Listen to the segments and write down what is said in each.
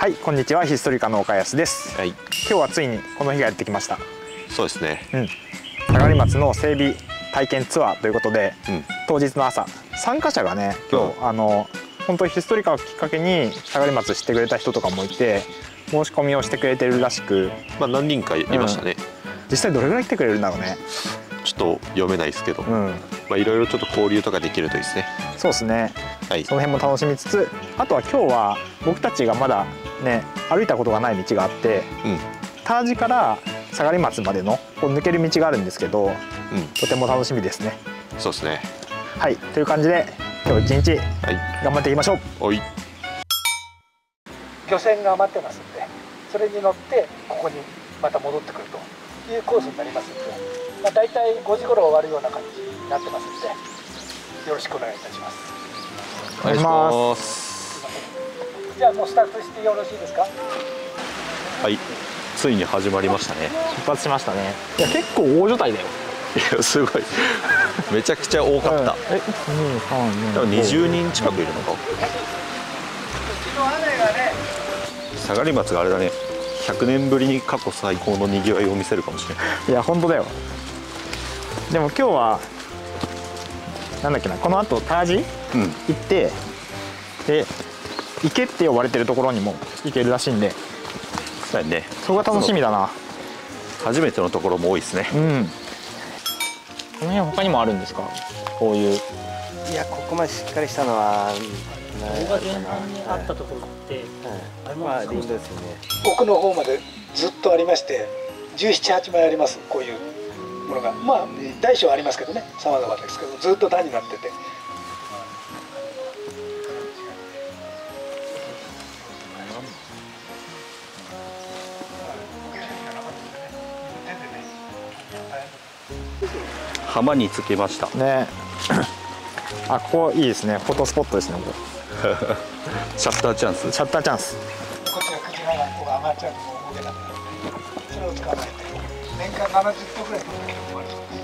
はい、こんにちは。ヒストリカの岡安です。 はい、 今日はついにこの日がやってきました。 そうですね。 下がり松の整備体験ツアーということで、当日の朝、参加者がね、今日、本当にヒストリカをきっかけに下がり松知ってくれた人とかもいて、申し込みをしてくれてるらしく、 まあ何人かいましたね。 実際どれぐらい来てくれるんだろうね。 ちょっと読めないですけど、まあいろいろちょっと交流とかできるといいですね。そうですね。はい、その辺も楽しみつつ、あとは今日は僕たちがまだね歩いたことがない道があって、タージから下がり松までのこう抜ける道があるんですけど、とても楽しみですね。 そうですね。 はい、という感じで今日一日頑張っていきましょう。はい。漁船が待ってますんで、それに乗ってここにまた戻ってくるというコースになりますので、まあ、大体5時頃終わるような感じになってますので、よろしくお願いいたします。 お願いします。 じゃあもうスタートしてよろしいですか。 はい、ついに始まりましたね。 出発しましたね。いや結構大所帯だよ。 いやすごいめちゃくちゃ多かった。多分20人近くいるのか。下がり松があれだね、100年ぶりに過去最高のにぎわいを見せるかもしれない。 いや本当だよ。でも今日はなんだっけな、この後タージ行って、で池って呼ばれてるところにも行けるらしいんで、 そうやね、 そこが楽しみだな。 初めてのところも多いですね。 この辺他にもあるんですか、こういう。 いや、ここまでしっかりしたのは大賀前半にあったところって、 まあ林道ですよね。 奥の方までずっとありまして、17、8枚あります。こういうものが、まあ大小ありますけどね、様々ですけど、ずっと段になってて。 浜に着きましたね。あ、ここいいですね。フォトスポットですね。ここシャッターチャンス。 シャッターチャンス。こっちがクジラがここ上がっちゃうと動けなくなる。それを捕まえて年間70頭ぐらい取ってるのもあるそうです。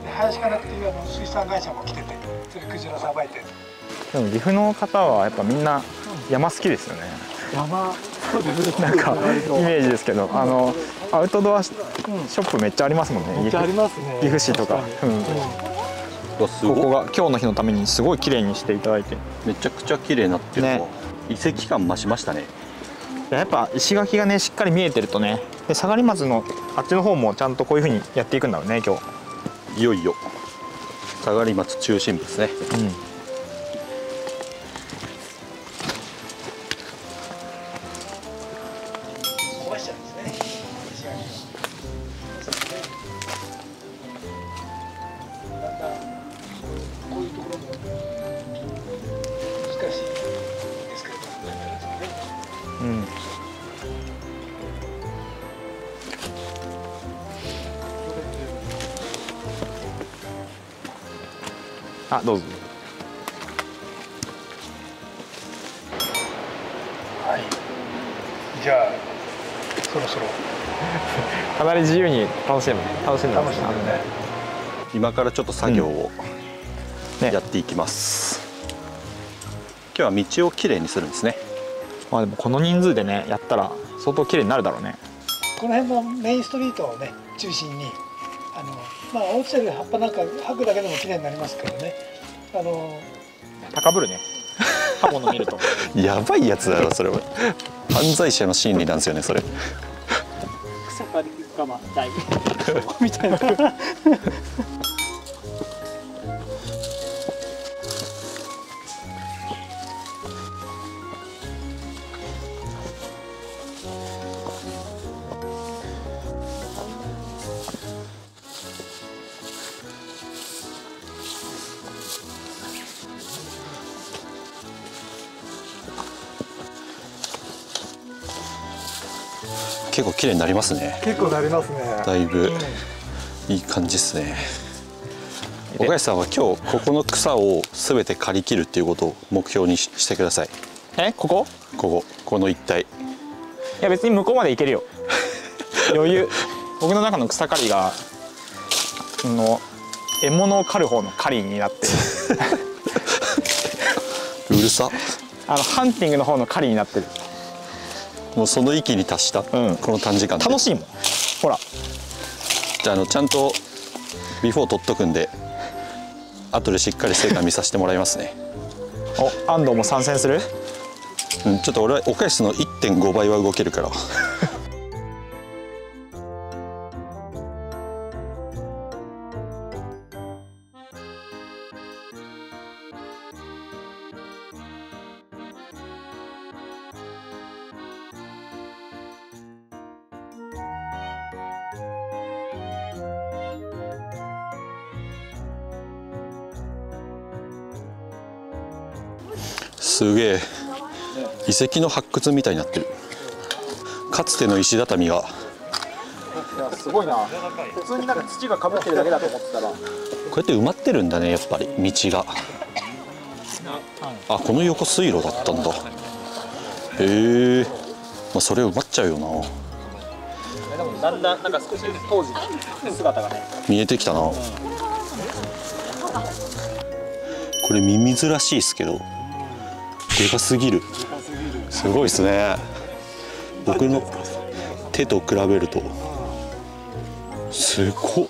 で、林かなっていう水産会社も来てて、それクジラさばいてる。でも岐阜の方はやっぱみんな山好きですよね。 山、 なんかイメージですけど、アウトドアショップめっちゃありますもんね。 めっちゃありますね。 岐阜市とか。ここが今日の日のためにすごい綺麗にしていただいて、 めちゃくちゃ綺麗になってるね。遺跡感増しましたね。 やっぱ石垣がねしっかり見えてるとね、で下がり松のあっちの方もちゃんとこういう風にやっていくんだろうね。今日いよいよ下がり松中心部ですね。 あ、どうぞ。はい。じゃあそろそろかなり自由に楽しんでますね。 今からちょっと作業をやっていきます。今日は道をきれいにするんですね。 まあでもこの人数でねやったら相当きれいになるだろうね。この辺のメインストリートをね中心にまあ落ちてる葉っぱなんか吐くだけでも綺麗になりますけどね。高ぶるね。刃物見ると。 やばいやつだろそれは。犯罪者の心理なんですよねそれ。 草刈り我慢大みたいな。 結構綺麗になりますね。 結構なりますね。 だいぶいい感じですね。岡安さんは今日ここの草をすべて刈り切るっていうことを目標にしてください。 この一帯。 いや別に向こうまで行けるよ。余裕。僕の中の草刈りが獲物を狩る方の狩りになってうるさ。 ハンティングの方の狩りになってる。 もうその域に達した、この短時間で楽しいもん。ほらじゃあちゃんとビフォー取っとくんで後でしっかり成果見させてもらいますね。 お、安藤も参戦する？ うん、ちょっと俺は岡安の 1.5 倍は動けるからすげえ遺跡の発掘みたいになってる。かつての石畳が。 いやすごいな。普通になんか土がかぶってるだけだと思ってたら、 こうやって埋まってるんだね、やっぱり道が。あ、この横水路だったんだ。へえ、まあ、それ埋まっちゃうよな。 でもだんだんなんか少しずつ当時姿がね見えてきたな。これミミズらしいですけどでかすぎる。すごいですね。僕の手と比べるとすごっ。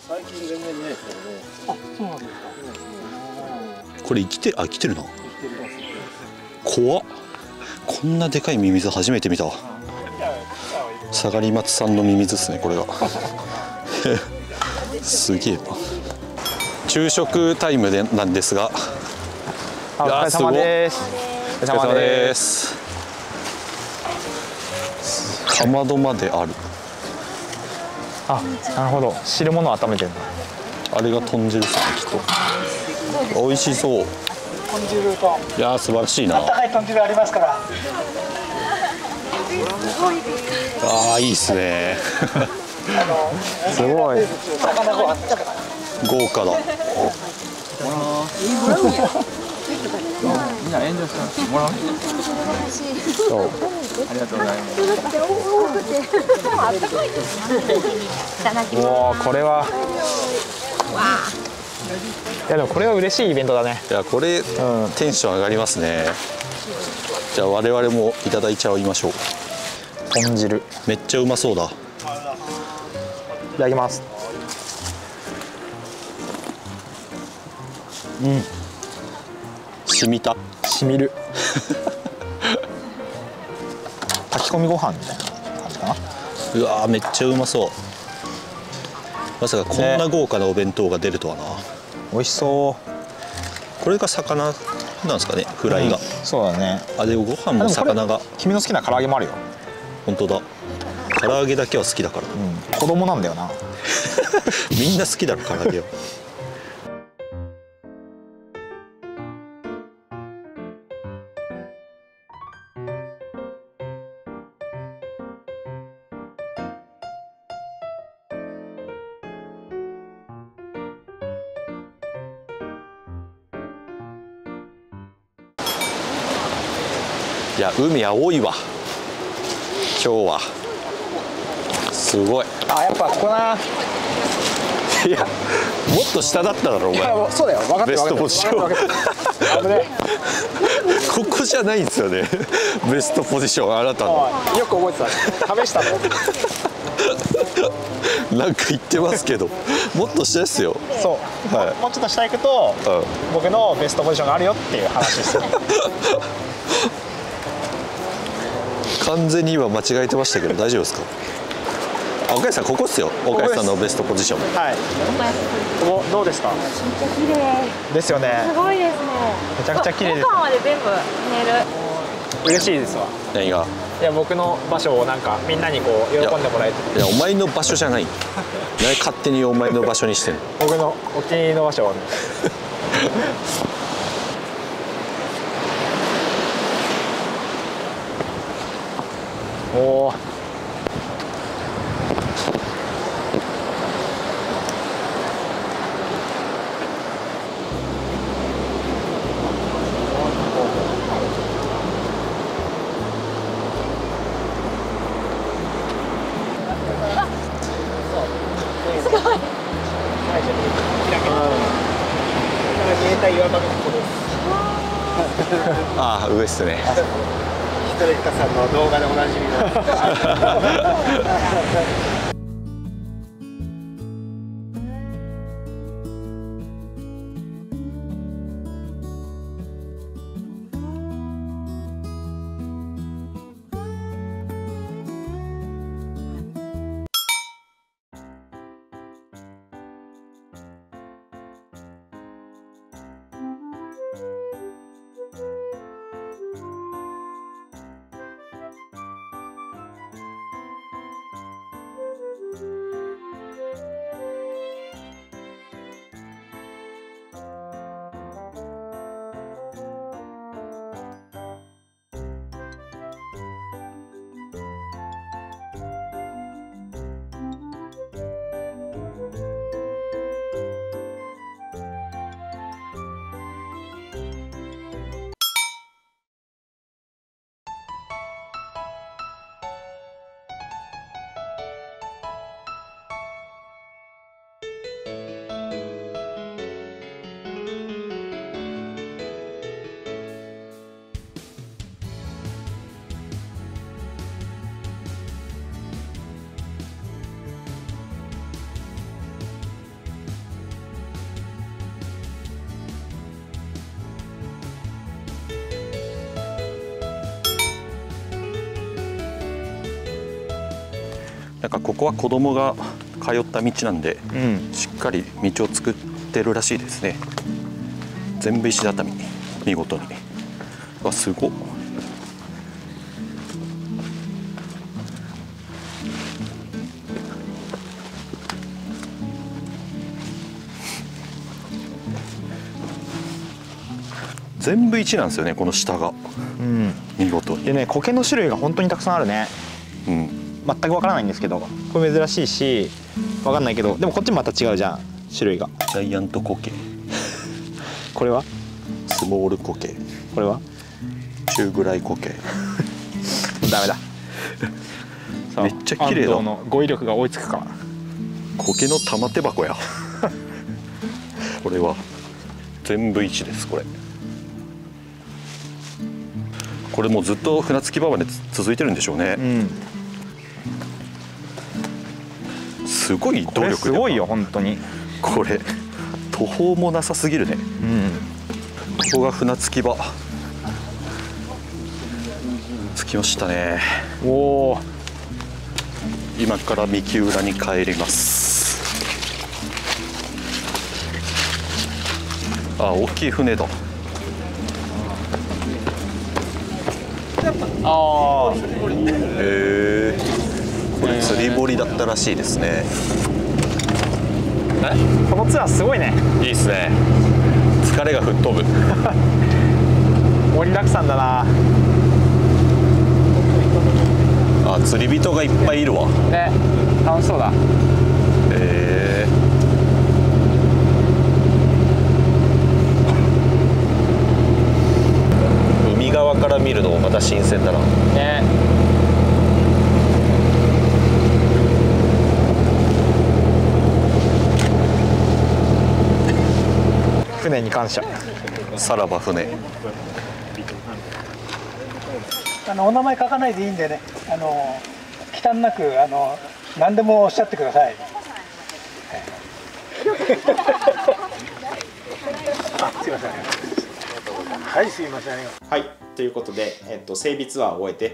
これ生きてるな。怖っ。こんなでかいミミズ初めて見たわ。下り松さんのミミズですね、これがすげえな。昼食タイムでなんですが、 お疲れ様です。 お疲れ様です。かまどまである。 あ、なるほど。汁物を温めてるんだ。 あれが豚汁ですね、きっと。美味しそう。 豚汁といやー、素晴らしいな。 温かい豚汁ありますから。 ああ、いいっすねすごい。 魚ご飯ですから。 豪華だ。 みんな炎上してもらう。 そう。 ありがとうございます。 うわー、これは。いやでもこれは嬉しいイベントだね。 いや、これ、テンション上がりますね。じゃあ我々もいただいちゃいましょう。 豚汁。 めっちゃうまそうだ。 いただきます。うん。 染みた。 しみる。炊き込みご飯みたいな感じかな。 うわー、めっちゃうまそう。まさかこんな豪華なお弁当が出るとはな。 美味しそう。 これが魚なんですかね、フライが。 そうだね。 あ、でもご飯も魚が。 君の好きな唐揚げもあるよ。 本当だ。唐揚げだけは好きだから。 子供なんだよな。 みんな好きだろ、唐揚げは。いや、海青いわ今日は。すごい。 あ、やっぱここな。 いや、もっと下だっただろお前。 そうだよ。分かってる。 ベストポジション。 危ね。 ここじゃないんですよね。ベストポジションあなたの。 よく覚えてた。試したの。 なんか言ってますけど、もっと下ですよ。 そう。 はいもうちょっと下行くと、僕のベストポジションがあるよっていう話ですよ。 完全に今間違えてましたけど大丈夫ですか。あ、岡安さんここっすよ。岡安さんのベストポジション。 はい。ここどうですか。 めっちゃ綺麗ですよね。 すごいですね。 めちゃくちゃ綺麗です。 奥まで全部見える。 嬉しいですわ。 何が。 いや、僕の場所をなんかみんなにこう喜んでもらえて。 いや、お前の場所じゃない。何勝手にお前の場所にしてんの。 僕のお気に入りの場所を。おお。 ああ、上っすね。 トレッカさんの動画でおなじみのなんかここは子供が通った道なんで、しっかり道を作ってるらしいですね。全部石畳、見事に。わ、すごっ。全部石なんですよね、この下が。見事に。 でね、苔の種類が本当にたくさんあるね。全くわからないんですけど、これ珍しいしわかんないけど、でもこっちもまた違うじゃん、種類が。 ジャイアントコケ、 これはスモールコケ、 これは中ぐらいコケ。 ダメだ。 めっちゃ綺麗だ。 安藤の語彙力が追いつくか。 苔の玉手箱や。これは全部石です。これもうずっと船着き場まで続いてるんでしょうね。すごい努力。 すごいよ本当に。 これ途方もなさすぎるね。ここが船着き場。着きましたね。 おお。 今から三木浦に帰ります。あ、大きい船だ。 ああ。 へえ。これ釣り堀だったらしいですね。 このツアーすごいね。 いいっすね。疲れが吹っ飛ぶ。 盛りだくさんだな。 あ、釣り人がいっぱいいるわ。 ね、楽しそうだ。 へえ。海側から見るのもまた新鮮だな。 ね。船に感謝。 さらば船。 お名前書かないでいいんでね、忌憚なく何でもおっしゃってください。あ、すいません。はい、すいません。 はい、ということで、整備ツアーを終えて、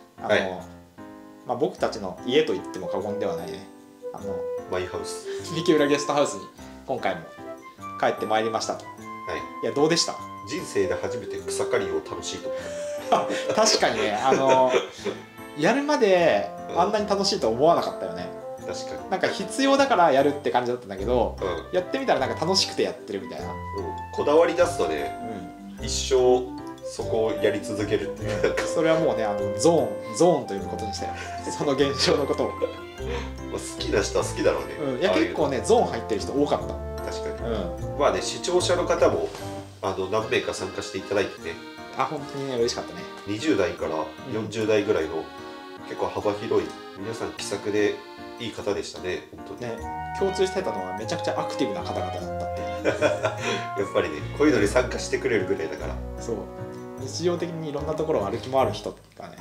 僕たちの家と言っても過言ではないね。 マイハウス。 三木浦ゲストハウスに今回も帰ってまいりましたと。いや、どうでした？ 人生で初めて草刈りを楽しいと思った。確かにね、やるまであんなに楽しいと思わなかったよね。 確かに。 なんか必要だからやるって感じだったんだけど、やってみたらなんか楽しくてやってるみたいな。 こだわり出すとね、一生そこをやり続けるっていう。 それはもうね、ゾーンということにしたよ。その現象のことを。 好きな人は好きだろうね。 いや、結構ね、ゾーン入ってる人多かった。 確かに。まあね、視聴者の方も何名か参加していただいてね。 本当にね、嬉しかったね。 20代から40代ぐらいの結構幅広い皆さん気さくでいい方でしたね。本当にね、共通してたのはめちゃくちゃアクティブな方々だったっていう。 やっぱりね、こういうのに参加してくれるぐらいだから。 そう、日常的にいろんなところを歩き回る人がね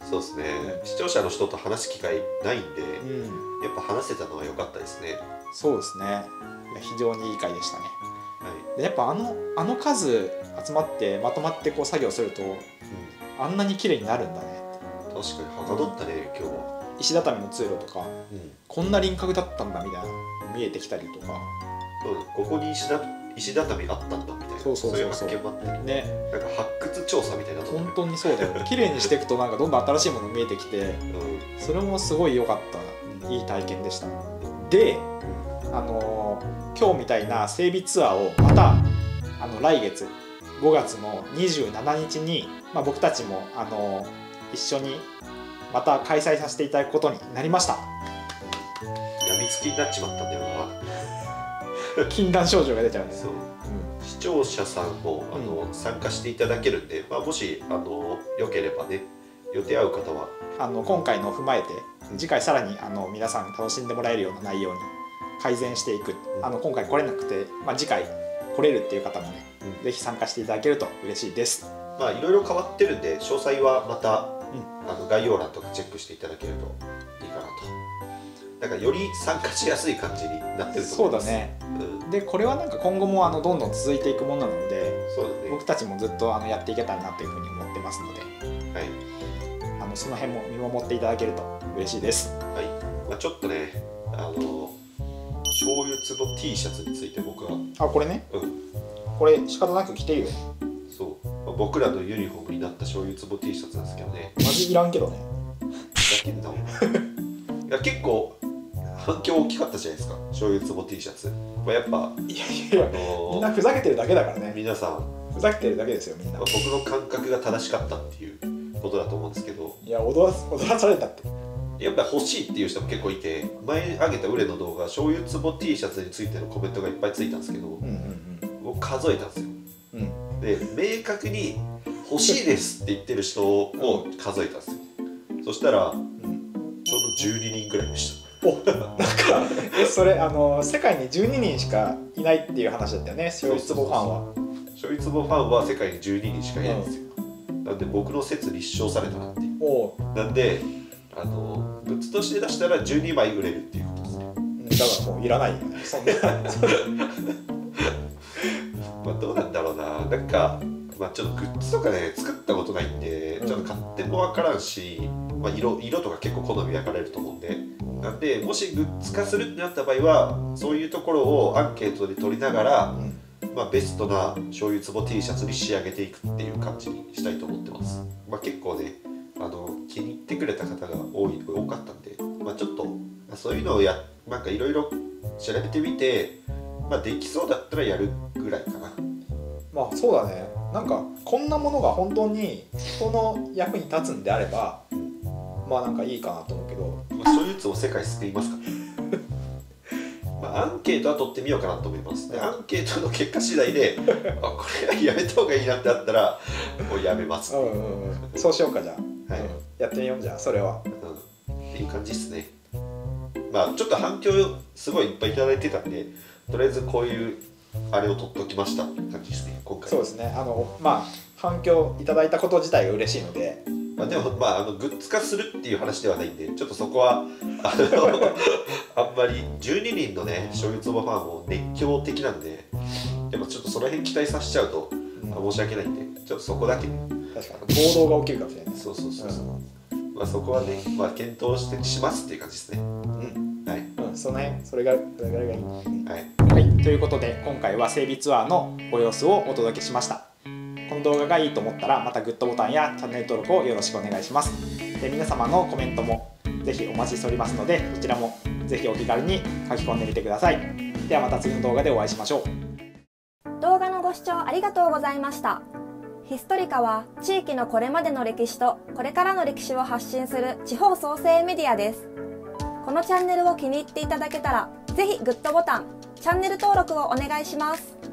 そうですね、視聴者の人と話す機会ないんで、やっぱ話せたのは良かったですね。 そうですね、いや非常にいい回でしたね。 はい、 でやっぱあの数集まってまとまってこう作業すると、あんなに綺麗になるんだね。 確かにはかどったね、今日は。 石畳の通路とか、こんな輪郭だったんだみたいな見えてきたりとか、 ここに石畳あったんだみたいな、そういう発見もあってね、なんか発掘調査みたいなとこ本当にそうだよね。綺麗にしていくとなんかどんどん新しいもの見えてきて、それもすごい良かった、いい体験でした。で、今日みたいな整備ツアーをまた来月5月の27日に、僕たちも一緒にまた開催させていただくことになりました。 やみつきになっちまったんだよな。 禁断症状が出ちゃうんです。 そう、視聴者さんも参加していただけるんで、もしよければね、予定合う方は今回のを踏まえて次回さらに皆さん楽しんでもらえるような内容に改善していく。今回来れなくて、次回来れるっていう方もね、ぜひ参加していただけると嬉しいです。 いろいろ変わってるんで、詳細はまた概要欄とかチェックしていただけるといいかなと。だからより参加しやすい感じになってると思います。そうだね、でこれはなんか今後もどんどん続いていくものなので、そうだね、僕たちもずっとやっていけたらなというふうに思ってますので、はい、その辺も見守っていただけると嬉しいです。はい、ちょっとね、醤油壺 T シャツについて僕はこれね、これ仕方なく着てるよ。そう、僕らのユニフォームになった醤油壺 T シャツなんですけどね、マジいらんけどね。だけどいや結構反響大きかったじゃないですか、醤油壺 T シャツ。やっぱみんなふざけてるだけだからね。皆さんふざけてるだけですよ、みんな。僕の感覚が正しかったっていうことだと思うんですけど、いや踊らされたって。やっぱ欲しいっていう人も結構いて、前上げたウレの動画、醤油壺 T シャツについてのコメントがいっぱいついたんですけど、僕数えたんですよ。で、明確に欲しいですって言ってる人を数えたんですよ。そしたらちょうど12人ぐらいでした。お、なんかそれ世界に12人しかいないっていう話だったよね、醤油壺ファンは。醤油壺ファンは世界に12人しかいないんですよ。なんで僕の説立証されたなっていう。なんでグッズとして出したら12枚売れるっていうことですね。だからもういらないよね、そんな。どうなんだろうな、なんかちょっとグッズとかね作ったことないんで、ちょっと買っても分からんし、色とか結構好み分かれると思うんで、なんでもしグッズ化するってなった場合は、そういうところをアンケートで取りながら、ベストな醤油壺 T シャツに仕上げていくっていう感じにしたいと思ってます。結構ね気に入ってくれた方が多かったんで、ちょっとそういうのをなんかいろいろ調べてみて、できそうだったらやるぐらいかな。そうだね、なんかこんなものが本当に人の役に立つんであれば、なんかいいかなと思うけど、そういうやつを世界救いますかね。アンケートは取ってみようかなと思います。でアンケートの結果次第でこれはやめた方がいいなってあったらもうやめます。そうしようか、じゃあ、やってみよう。じゃあそれは、っていう感じですね。ちょっと反響すごいいっぱいいただいてたんで、とりあえずこういうあれを取っておきましたって感じですね、今回。そうですね、反響いただいたこと自体が嬉しいので、でもグッズ化するっていう話ではないんで、ちょっとそこはあんまり12人のね醤油壺ファンも熱狂的なんで、やっぱちょっとその辺期待させちゃうと申し訳ないんで、ちょっとそこだけね、確かに暴動が起きるかもしれない。そう、そこはね、検討しますっていう感じですね。はい、その辺それがいい。はい、ということで今回は整備ツアーのご様子をお届けしました。この動画がいいと思ったらまたグッドボタンやチャンネル登録をよろしくお願いします。で皆様のコメントもぜひお待ちしておりますので、こちらもぜひお気軽に書き込んでみてください。ではまた次の動画でお会いしましょう。 動画のご視聴ありがとうございました。ヒストリカは地域のこれまでの歴史とこれからの歴史を発信する地方創生メディアです。このチャンネルを気に入っていただけたらぜひグッドボタン、チャンネル登録をお願いします。